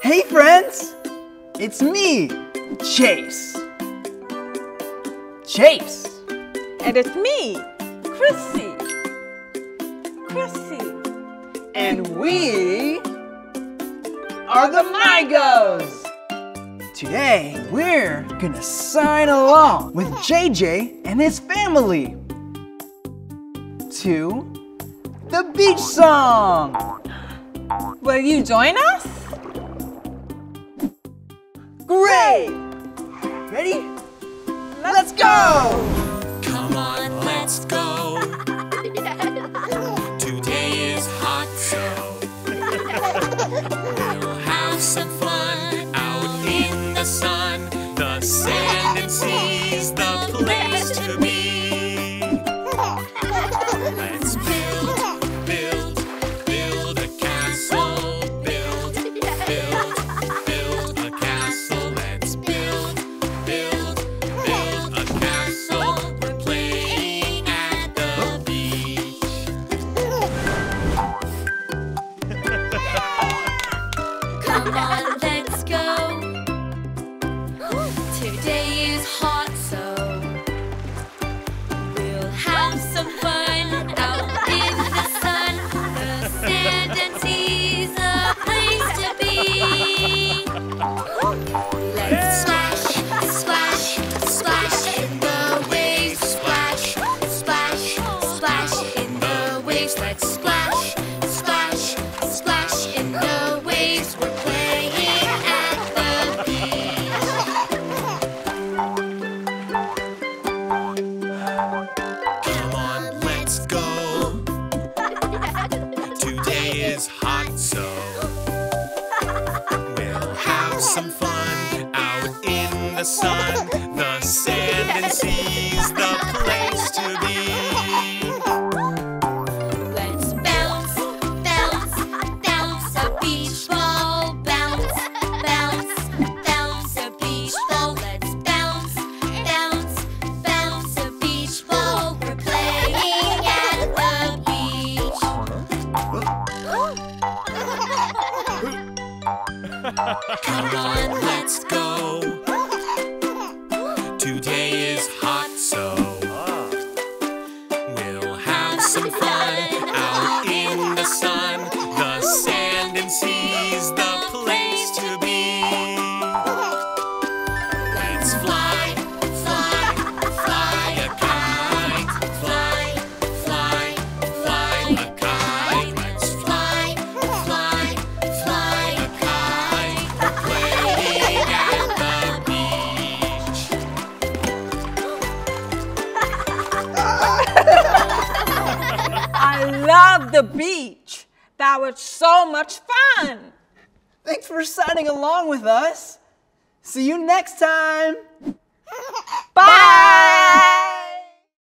Hey friends, it's me, Chase. Chase. And it's me, Chrissy. And we are the MyGos. Today, we're gonna sign along with JJ and his family to the beach song. Will you join us? Great! Ready? Let's go! Come on, let's go. Today is hot, so we'll have some fun out in the sun. The sand and sea's the place to be. Let's build a castle. Build a castle. Let's build a castle. We're playing at the beach. Come on, let's go. Today is hot, so we'll have some fun out in the sun. The sand and sea's a place to be. Let's splash, splash, splash in the waves. Splash, splash, splash in the waves. Let's splash, splash, splash in the waves. We're playing at the beach. Come on, let's go. Today is hot, so we'll have some fun out in the sun. The sand and sea's the place to be. Let's bounce, bounce, bounce a beach ball. Bounce, bounce, bounce a beach ball. Let's bounce, bounce, bounce a beach ball. We're playing at the beach. Come on, let's go. Today is hot, so we'll have some fun out in the sun. The sand and sea's the place to be. Let's fly, fly, fly a kite. Fly, fly, fly a kite. Let's fly, fly, fly a kite. We're playing at the beach. I love the beach. That was so much fun. Thanks for signing along with us. See you next time.